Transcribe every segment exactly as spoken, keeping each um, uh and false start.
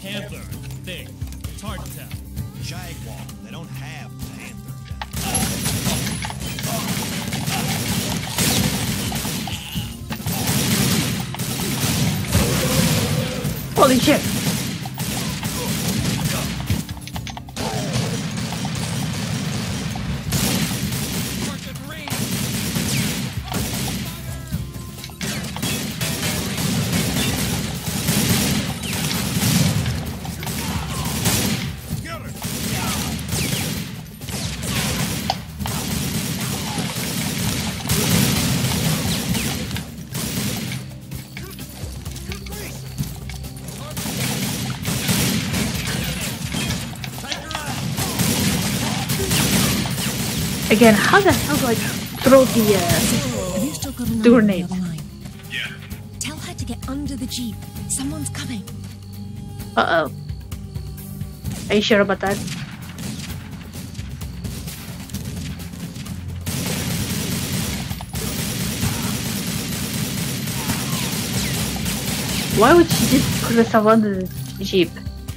Panther thing. It's hard to tell. Jaguar. They don't have panther. Holy shit! Again, how the hell do I throw the uh, Have you still got a line the on grenade? other line? Yeah. Tell her to get under the jeep. Someone's coming. Uh oh. Are you sure about that? Why would she just put herself under the jeep?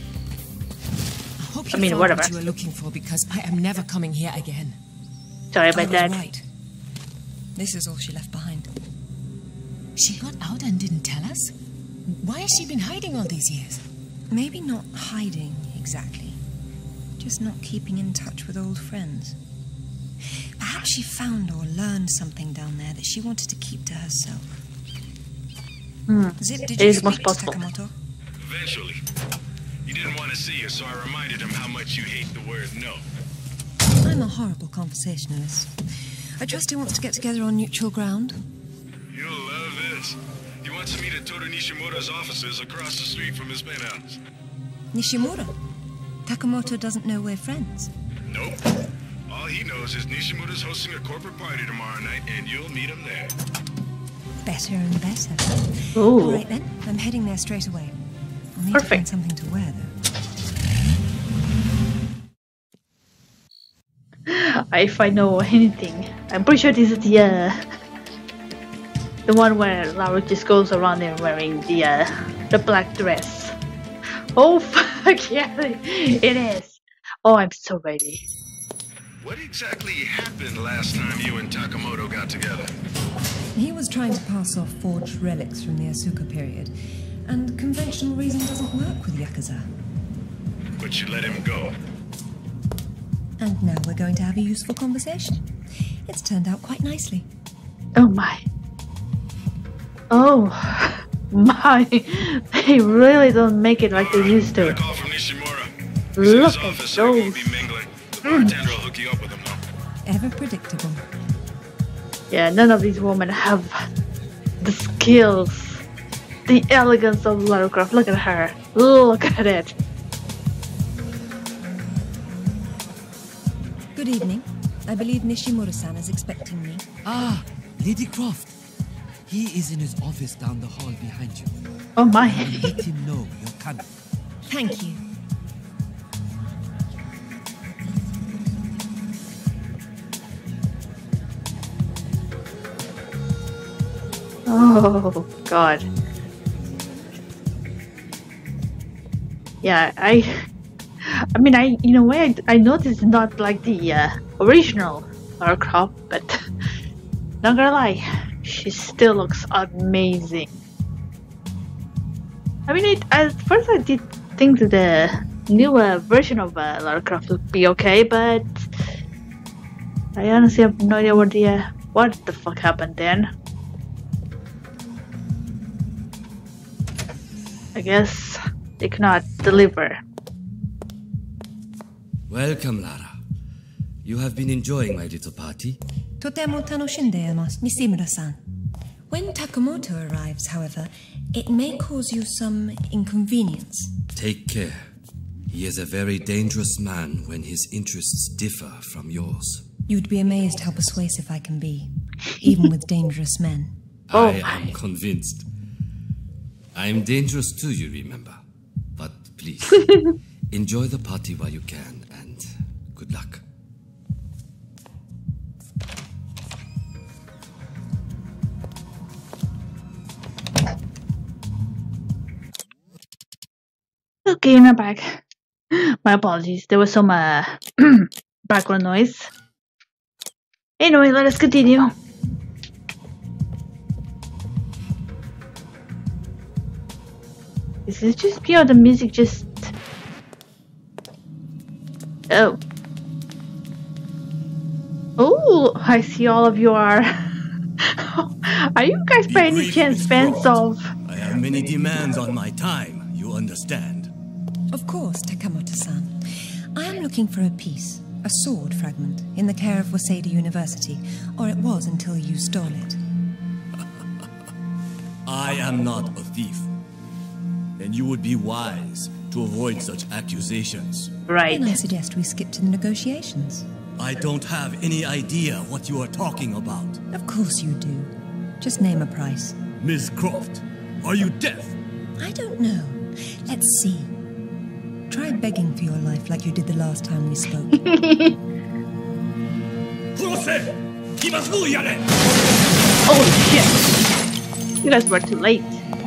I hope you I mean, found whatever. what you were looking for, because I am never coming here again. Sorry I about was that. right. This is all she left behind. She got out and didn't tell us? Why has she been hiding all these years? Maybe not hiding, exactly. Just not keeping in touch with old friends. Perhaps she found or learned something down there that she wanted to keep to herself. Hmm. Zip, did It you is most speak to possible. Takamoto? Eventually. He didn't want to see you, so I reminded him how much you hate the word no. I'm a horrible conversationalist. I trust he wants to get together on neutral ground. You'll love this. He wants to meet at Toru Nishimura's offices across the street from his penthouse. Nishimura? Takamoto doesn't know we're friends. Nope. All he knows is Nishimura's hosting a corporate party tomorrow night, and you'll meet him there. Better and better. Ooh. All right then, I'm heading there straight away. I'll need Perfect. to find something to wear though. If I know anything, I'm pretty sure this is the uh, the one where Lara just goes around there wearing the uh, the black dress. Oh fuck yeah, it is. Oh, I'm so ready. What exactly happened last time you and Takamoto got together? He was trying to pass off forged relics from the Asuka period, and conventional reason doesn't work with Yakuza. But you let him go. And now we're going to have a useful conversation. It's turned out quite nicely. Oh my. Oh my. They really don't make it like they used Got a to. call from Nishimura. He's in Look his at office, so he won't those. be mingling. The bartender will hook you up with him, though. Ever predictable. Yeah, none of these women have the skills, the elegance of Lara Croft. Look at her. Look at it. Good evening. I believe Nishimura-san is expecting me. Ah, Lady Croft. He is in his office down the hall behind you. Oh my. Let him know you're coming. Thank you. Oh god. Yeah, I I mean I in a way I, I know this is not like the uh, original Lara Croft, but not gonna lie, she still looks amazing. I mean it, at first I did think that the newer version of uh, Lara Croft would be okay, but I honestly have no idea what the uh, what the fuck happened then. I guess they cannot deliver. Welcome, Lara. You have been enjoying my little party. Totemo tanoshindeimasu, Nishimura-san. When Takamoto arrives, however, it may cause you some inconvenience. Take care. He is a very dangerous man when his interests differ from yours. You'd be amazed how persuasive I can be, even with dangerous men. Oh I my. am convinced. I am dangerous too, you remember. But please, enjoy the party while you can, and good luck. Okay, I'm back. My apologies. There was some uh, background noise. Anyway, let us continue. Is it just pure the music just... Oh. Oh, I see all of you are... Are you guys by any chance fans of... I have many demands on my time, you understand? Of course, Takamoto-san. I am looking for a piece, a sword fragment, in the care of Waseda University, or it was until you stole it. I am not a thief. And you would be wise to avoid such accusations. Right. Then I suggest we skip to the negotiations. I don't have any idea what you are talking about. Of course you do. Just name a price. Miss Croft, are you deaf? I don't know. Let's see. Try begging for your life like you did the last time we spoke. Holy shit! You guys were too late.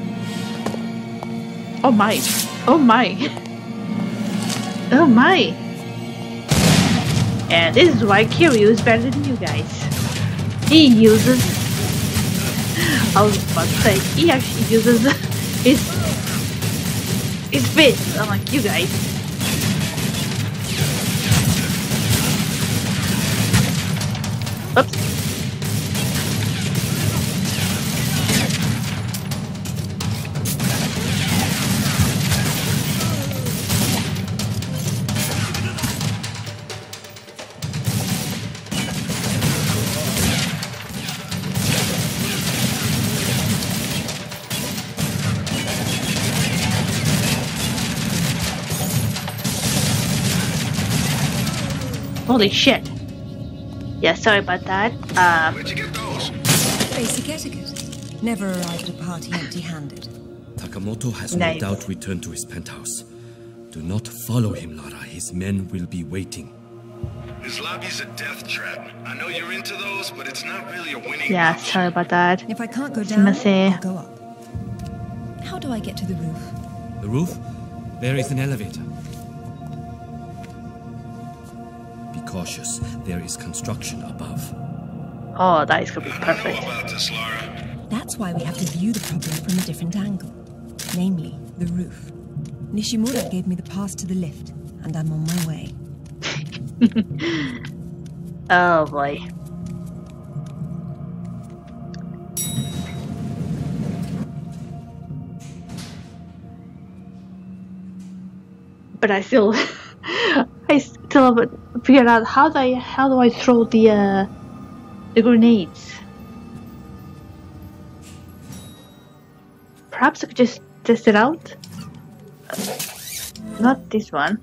Oh my. Oh my. Oh my. And this is why Kiryu is better than you guys. He uses... I was about to say, he actually uses his... his fists, unlike you guys. Oops. Holy shit. Yeah, sorry about that. Um, Where'd you get those? Basic etiquette. Never arrive at a party empty-handed. Takamoto has Nice. no doubt returned to his penthouse. Do not follow him, Lara. His men will be waiting. His lobby's a death trap. I know you're into those, but it's not really a winning yeah, option. sorry about that. If I can't go down, Sumimasen. I'll go up. How do I get to the roof? The roof? There is an elevator. Be cautious. There is construction above. Oh, that is gonna be I don't know perfect. about this, Lara. That's why we have to view the problem from a different angle. Namely, the roof. Nishimura gave me the pass to the lift, and I'm on my way. Oh boy. But I still, I still haven't figured out how do I how do I throw the uh, the grenades. Perhaps I could just test it out. Uh, not this one.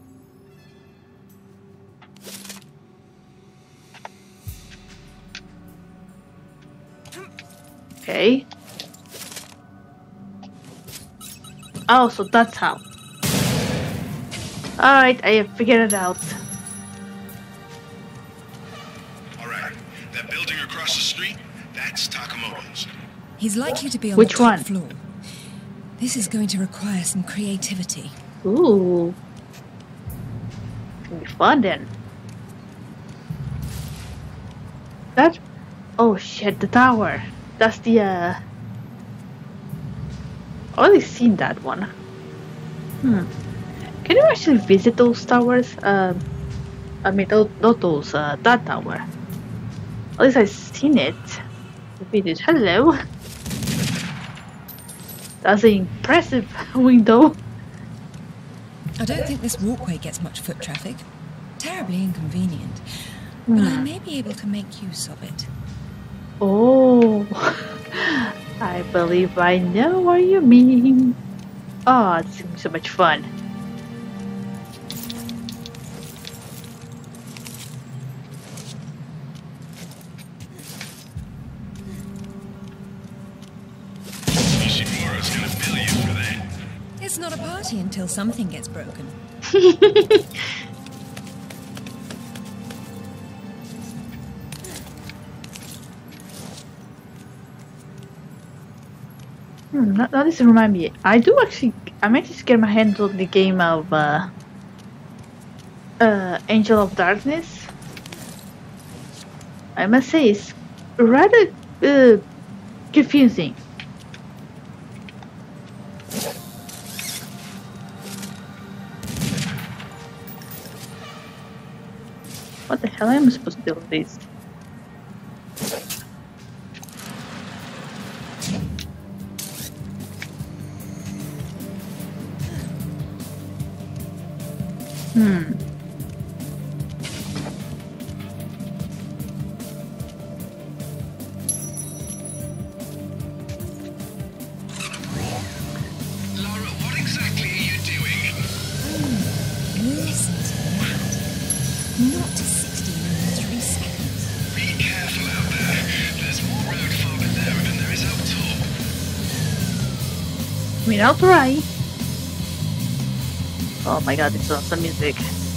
Okay. Oh, so that's how. Alright, I have figured it out. Alright, that building across the street, that's Takamoto's. He's likely to be on Which the top one? floor. This is going to require some creativity. Ooh. It'll be fun then. That? Oh shit, the tower. That's the uh I've already seen that one. Hmm. Can you actually visit those towers? Um I mean those, not those, uh that tower. At least I've seen it. The videos. Hello. That's an impressive window. I don't think this walkway gets much foot traffic. Terribly inconvenient. But I may be able to make use of it. Oh, I believe I know what you mean. Oh, it seems so much fun. Nishimura's gonna bill you for that. It's not a party until something gets broken. Hmm, now, now this remind me. I do actually. I managed to get my hands on the game of uh, uh, Angel of Darkness. I must say it's rather uh, confusing. What the hell am I supposed to do with this? Hmm. Lara, what exactly are you doing? Listen to that. Not to sixteen in three seconds. Be careful out there. There's more road far below than there is up top. I mean, I'll try. Oh my god, it's awesome music.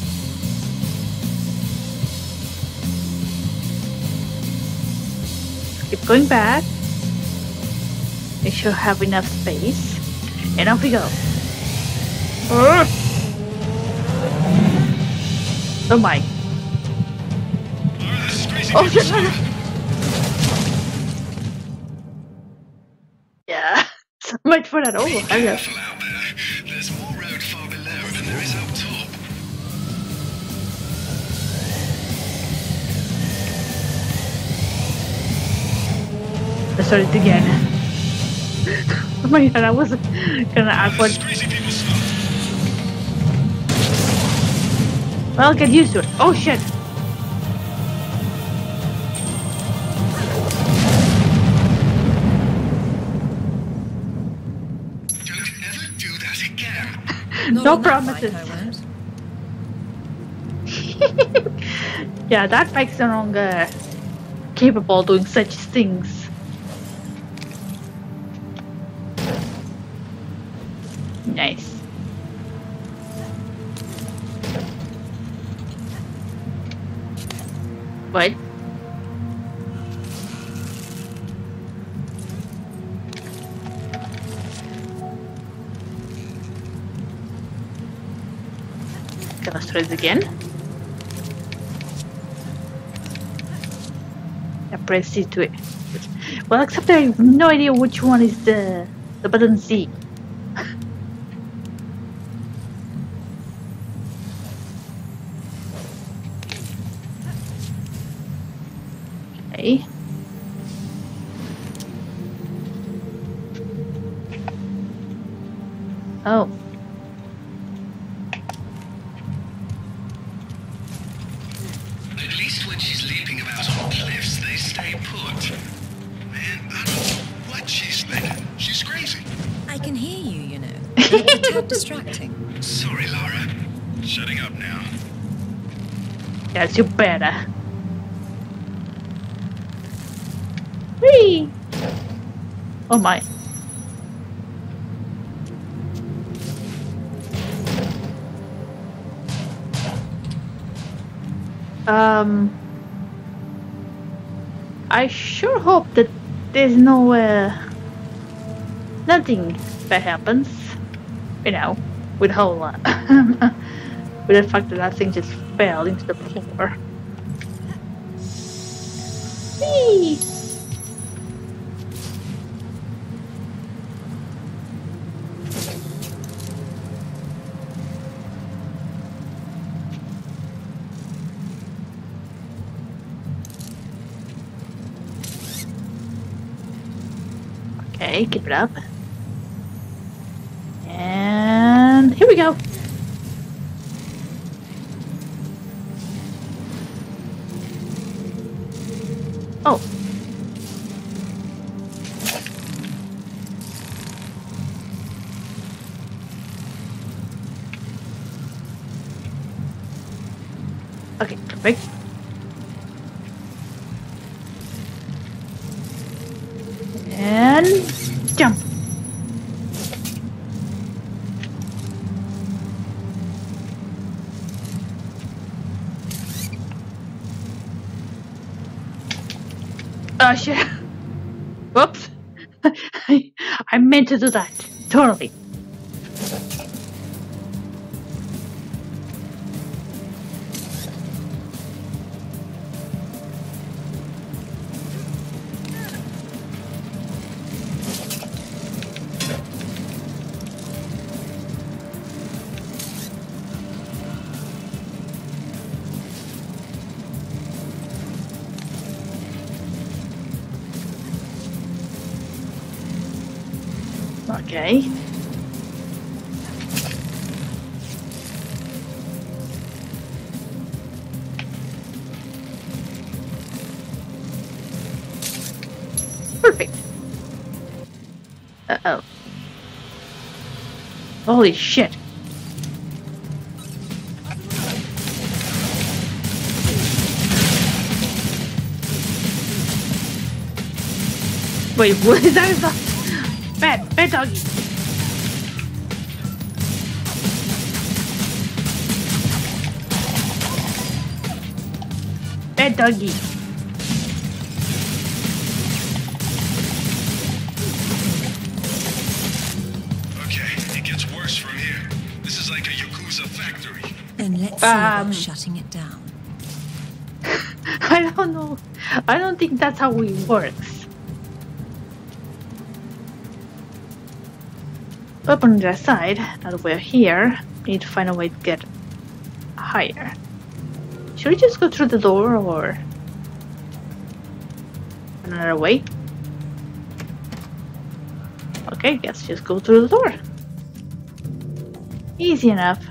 Keep going back. Make sure I have enough space. And off we go. Urgh. Oh my. Lara, this is crazy. Oh, people shit. stuff. Yeah. So much for that. Oh, Be I love. careful out there. There's more road far below than there is up top. Let's start it again. Oh my god, I was gonna ask what. This is crazy people stuff. Well, get used to it. Oh shit. Don't ever do that again. Not No on that promises. bike, I won't. Yeah, that bike's no longer capable of doing such things. Nice. What? Can I try it again? I press C to it. Well, except I have no idea which one is the the button C. Okay. Oh. At least when she's leaping about on cliffs, they stay put. Man, I don't know what she's thinking. She's crazy. I can hear you, you know. It's a tad distracting. Sorry, Lara. Shutting up now. Yes, you better. Whee! Oh my. Um, I sure hope that there's no, uh, nothing bad happens, you know, with the whole, uh, with the fact that that thing just fell into the floor. Whee! Okay, keep it up. And here we go. Oh. Okay, perfect. And jump. Oh shit. Whoops. I, I meant to do that. Totally. Okay. Perfect. Uh-oh. Holy shit. Wait, what is that? Bad, bad doggy. Bad doggy. Okay, it gets worse from here. This is like a Yakuza factory. Then let's see Um. about shutting it down. I don't know. I don't think that's how it works. Up on the other side, now that we're here, we need to find a way to get higher. Should we just go through the door or another way? Okay, guess just go through the door. Easy enough.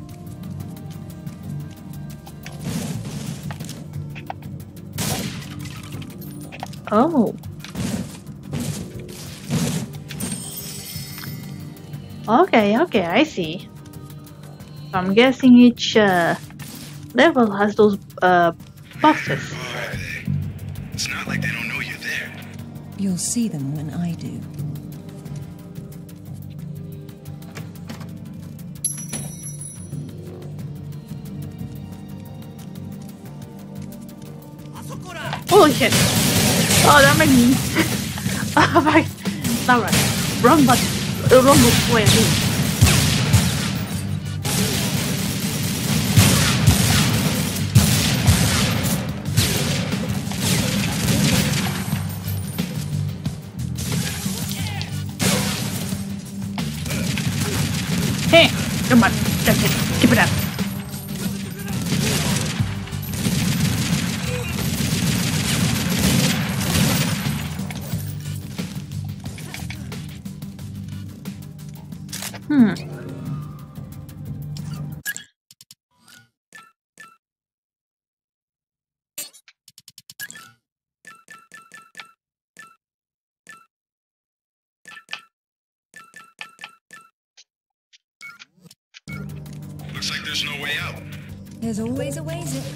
Oh. Okay, okay, I see. I'm guessing each uh, level has those uh, boxes. Who are they? It's not like they don't know you're there. You'll see them when I do. Holy shit! Oh, that made me. Oh my. Not right. Wrong button. Uh, wrong way, I mean. Hey! Come on. That's it. Keep it up. Hmm. Looks like there's no way out. There's always a way, Zip.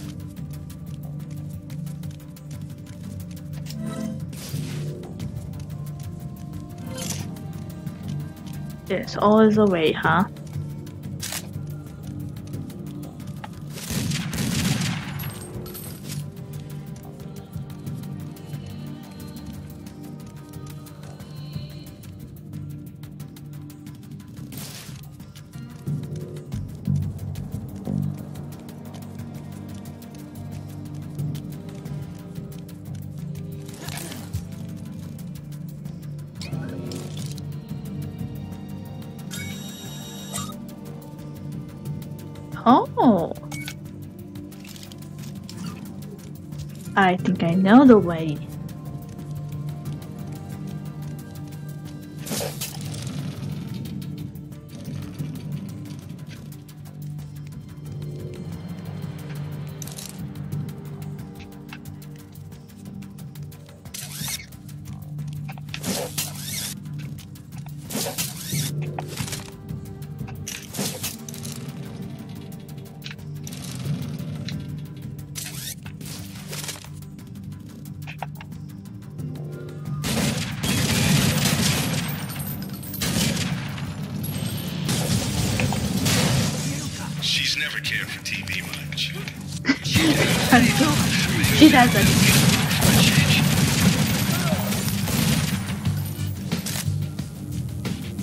There's always a way, huh? Oh, I think I know the way. She's never cared for T V much. She doesn't.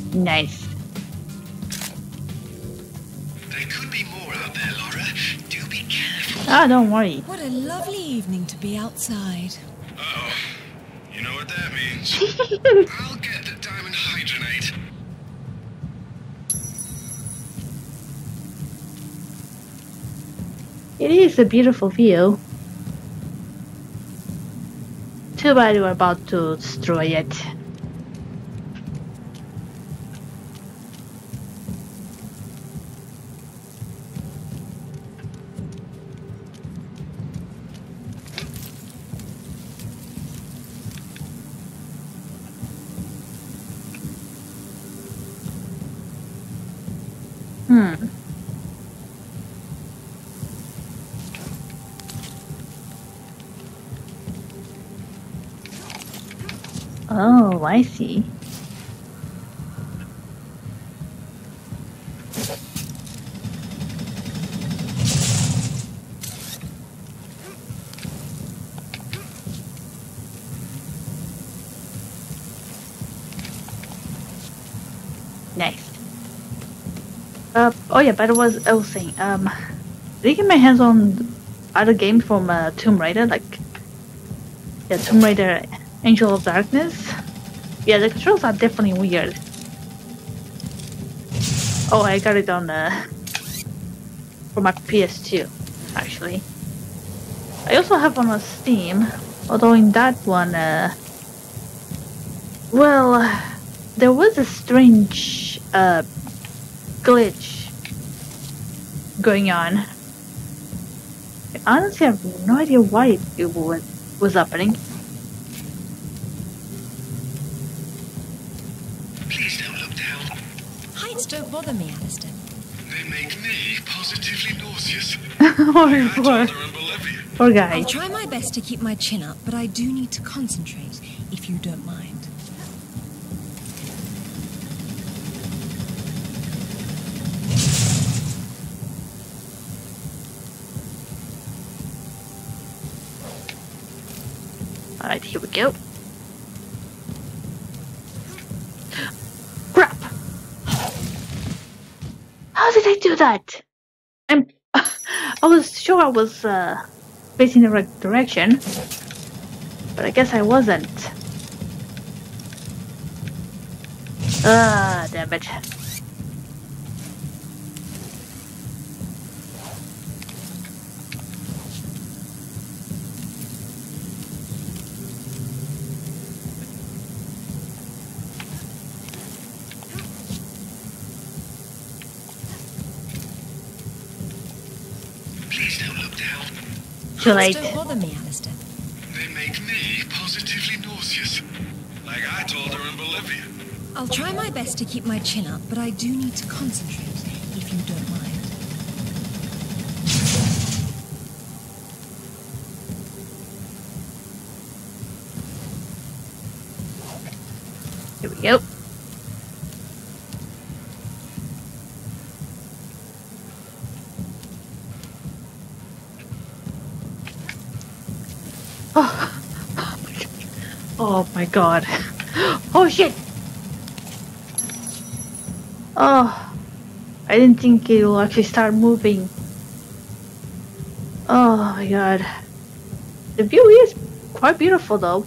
Nice. There could be more out there, Laura. Do be careful. Ah, don't worry. What a lovely evening to be outside. Uh-oh. You know what that means. I'll get the diamond hydronate. It is a beautiful view. Too bad we're about to destroy it. Hmm. Oh, I see. Nice. Uh, oh yeah, but I was, I was saying, um, did I get my hands on other games from uh, Tomb Raider, like, yeah, Tomb Raider Angel of Darkness? Yeah, the controls are definitely weird. Oh, I got it on, uh, for my P S two, actually. I also have one on Steam, although in that one, uh, well, there was a strange, uh, glitch going on. I honestly have no idea why it, it was, was happening. Please don't look down. Heights don't bother me, Alistair. They make me positively nauseous. Poor, I poor, told her in Bolivia. poor guy. I'll try my best to keep my chin up, but I do need to concentrate, if you don't mind. Alright, here we go. Crap! How did I do that? I'm. I was sure I was uh, facing the right direction, but I guess I wasn't. Ah, damn it. Please don't look down. Too late. Heights don't bother me, Alistair. They make me positively nauseous. Like I told her in Bolivia. I'll try my best to keep my chin up, but I do need to concentrate, if you don't mind. Here we go. Oh. Oh my god. Oh shit! Oh, I didn't think it will actually start moving. Oh my god. The view is quite beautiful though.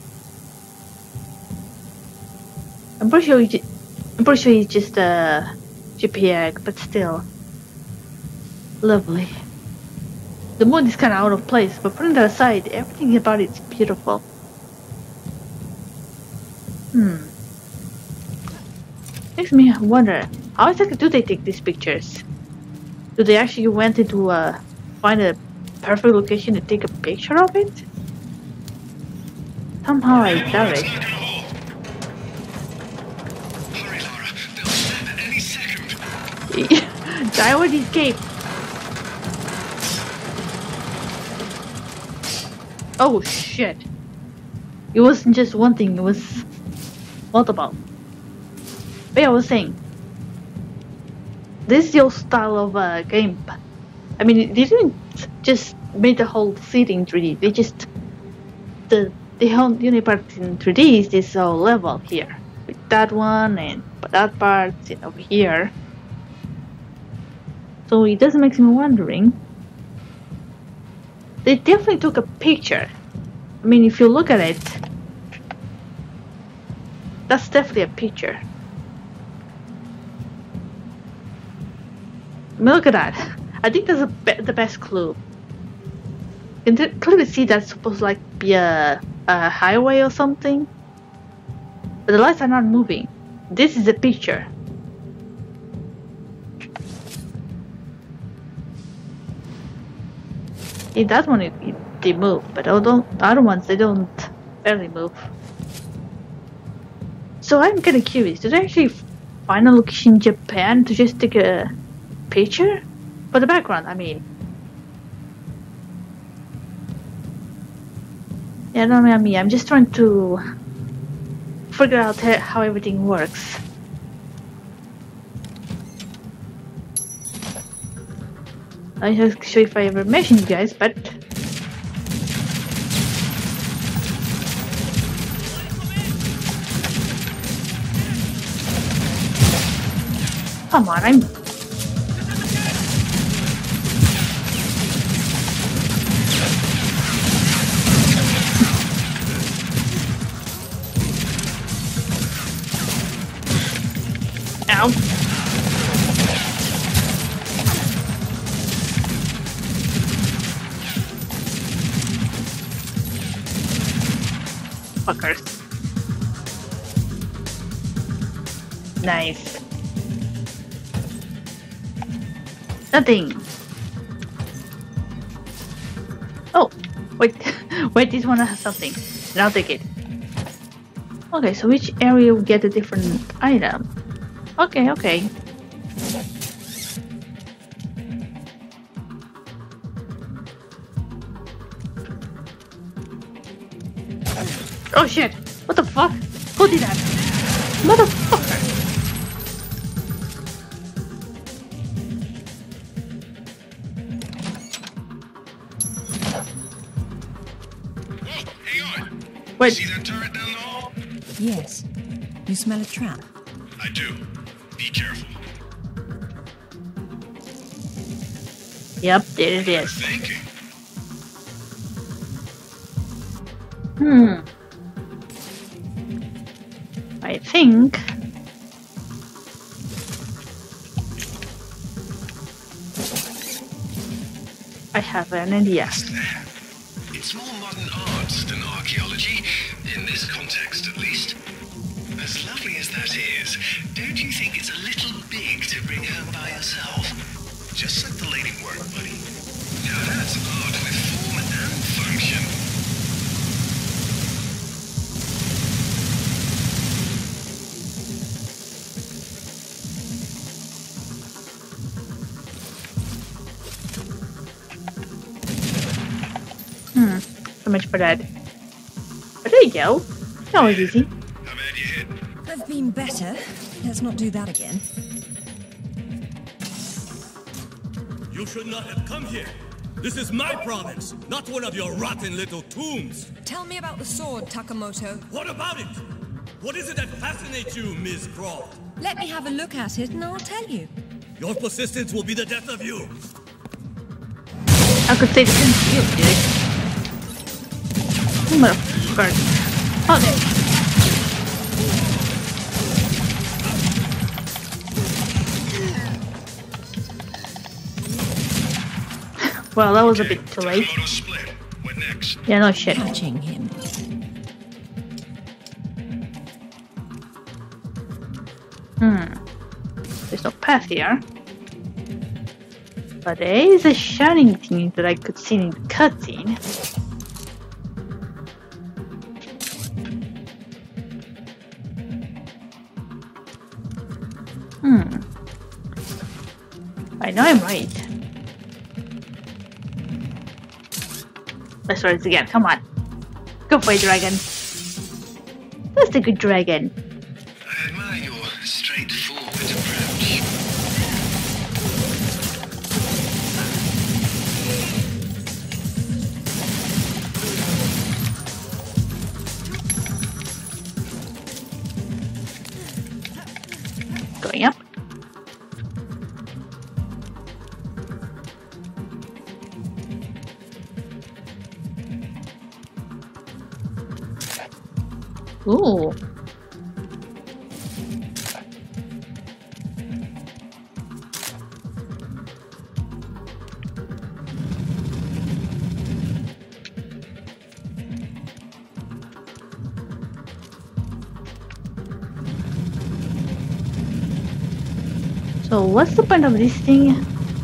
I'm pretty sure it's, I'm pretty sure it's just a G P G, but still. Lovely. The moon is kinda out of place, but putting that aside, everything about it is beautiful. Hmm. Makes me wonder, how exactly do they take these pictures? Do they actually went into uh, find a perfect location to take a picture of it? Somehow I doubt It's it. not gonna hold. Hurry, Laura. They'll snap at any second. I already escaped. Oh shit. It wasn't just one thing, it was multiple. But yeah, I was saying, this is your style of uh, game. I mean, they didn't just make the whole city in three D, they just, the the whole unit part in three D is this whole level here. With that one and but that part's you know, over here. So it does make me wondering. They definitely took a picture. I mean, if you look at it, that's definitely a picture. I mean, look at that. I think that's a be the best clue. You can clearly see that's supposed to like be a, a highway or something. But the lights are not moving. This is a picture. In that one, it, it, they move, but all the other ones, they don't barely move. So I'm kind of curious. Did I actually find a location in Japan to just take a picture? For the background, I mean. Yeah, no, I mean, I'm just trying to figure out how everything works. I'm not sure if I ever mentioned you guys, but come on, I'm Ow. Fuckers. Nice. Nothing. Oh, wait. Wait, this one has something. And I'll take it. Okay, so which area will get a different item? Okay, okay. Oh shit! What the fuck? Who did that? Motherfucker! Whoa, hang on. Wait. See that turret down the hall? Yes. You smell a trap? I do. Be careful. Yep, there it You're is. thinking. Hmm. I think I have an idea. What's that? It's more modern art than archaeology, in this context at least. As lovely as that is, don't you think it's a little big to bring home by yourself? Just let the lady work, buddy. Now that's art with form and function. Hmm. So much for that. But there you go. That was easy. How bad you hit? I've been better. Let's not do that again. You should not have come here. This is my province, not one of your rotten little tombs. Tell me about the sword, Takamoto. What about it? What is it that fascinates you, Miss Croft? Let me have a look at it and I'll tell you. Your persistence will be the death of you. I could say the same to you, dude. Oh, motherfucker. Okay. Well, that was a bit too late. Takamoto split. What next? Yeah, no shit. Catching him. Hmm. There's no path here. But there is a shining thing that I could see in the cutscene. Hmm. I know I'm right. Let's try this again. Come on. Go for it, dragon. That's a good dragon. I admire your straightforward approach. Going up. Ooh. So what's the point of this thing?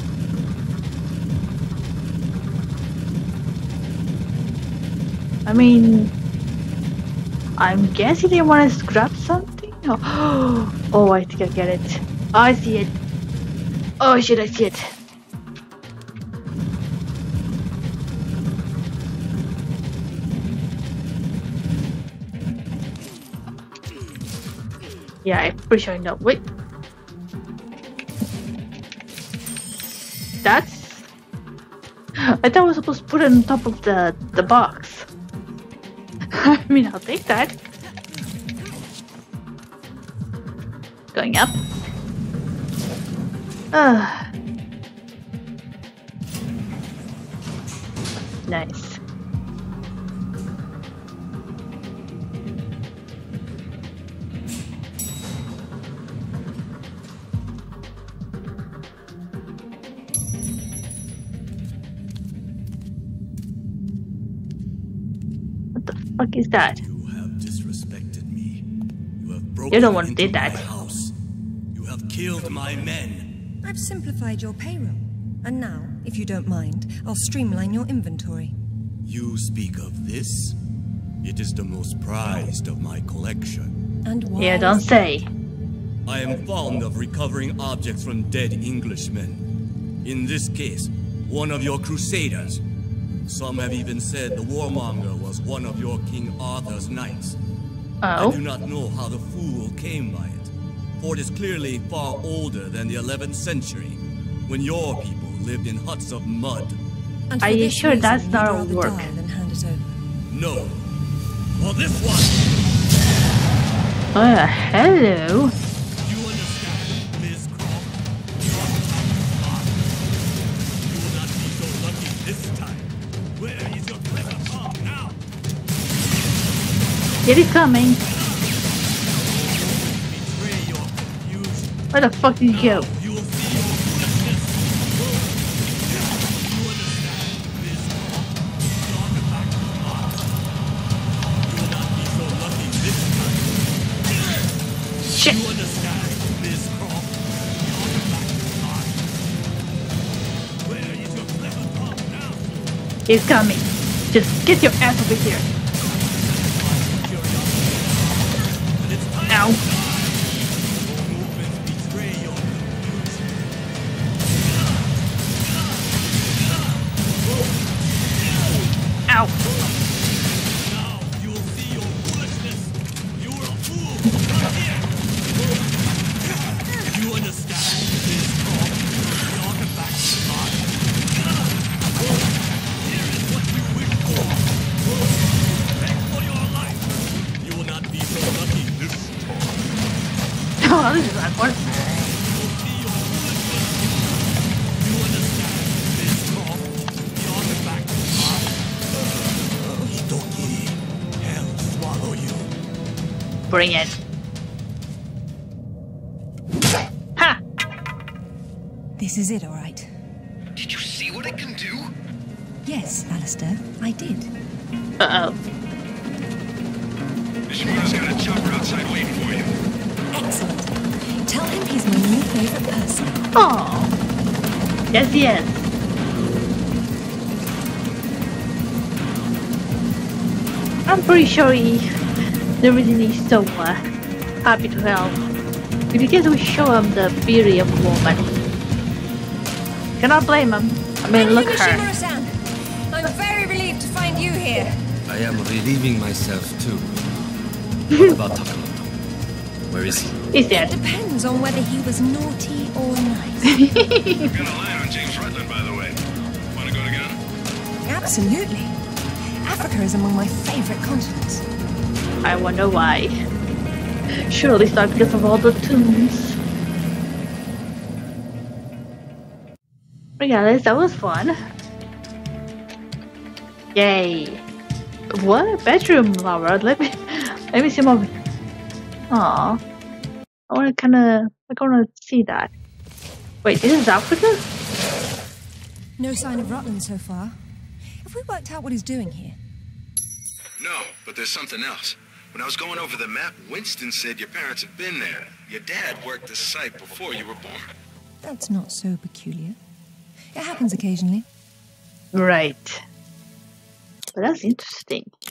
I mean, I'm guessing they want us to grab something? Oh, oh, I think I get it. Oh, I see it. Oh shit, I see it. Yeah, I'm pretty sure I know. Wait. That's... I thought I was supposed to put it on top of the, the box. I mean, I'll take that. Going up. Ah. Nice. What the fuck is that? You have disrespected me. You have broken You're the one who into did that. my house. You have killed my men. I've simplified your payroll. And now, if you don't mind, I'll streamline your inventory. You speak of this? It is the most prized of my collection. And why? Yeah, don't say. I am fond of recovering objects from dead Englishmen. In this case, one of your crusaders. Some have even said the warmonger was one of your King Arthur's knights. I Oh. do not know how the fool came by it, for it is clearly far older than the eleventh century, when your people lived in huts of mud. And Are for you this sure reason, that's you'd not a rather work? die than hand it over. No. For this one! Oh, hello. You understand, Miss Croft? You will not be so lucky this time. Where is your clever palm now? Get it coming. Betray your confusion. Where the fuck did you go? You will see your foolishness. You understand, Miss Croft? Talk about the heart. You will not be so lucky this time. Shit. You understand, Miss Croft? Talk about the heart. Where is your clever palm now? He's coming. Just get your ass over here. And it's time Ow. to die. Your movements betray your confusion. Ow. Now you will see your foolishness. You are a fool. Come here. You understand, Miss Croft? Talk about the heart. Here is what you wish for. Beg for your life. You will not be so lucky this time. Oh, this is awkward. You will see your foolishness. You understand, Miss Croft? Talk about the heart. Hitoki, hell swallow you. Bring it. Ha! This is it, all right. Did you see what it can do? Yes, Alistair, I did. Uh-oh. Mishimoto's got a chopper outside waiting for you. Excellent. Tell him he's my new favorite person. Oh. Yes, yes. I'm pretty sure he, the reason he's so uh, happy to help is because we show him the beauty of a woman. Cannot blame him. I mean, look at her. Mishimura-san, I'm very relieved to find you here. I am relieving myself too. What about Takamoto? Where is he? He's It dead. depends on whether he was naughty or nice. I've got a line on James Rutland, by the way. Want to go together? Absolutely. Africa is among my favorite continents. I wonder why. Surely it's not because of all the tunes. Regardless, that was fun. Yay! What bedroom, Laura? Let me let me see more. Aw, I want to kind of I want to see that. Wait, this is Africa? No sign of Rutland so far. Have we worked out what he's doing here? No, but there's something else. When I was going over the map, Winston said your parents had been there. Your dad worked this site before you were born. That's not so peculiar. It happens occasionally. Right. But that's interesting.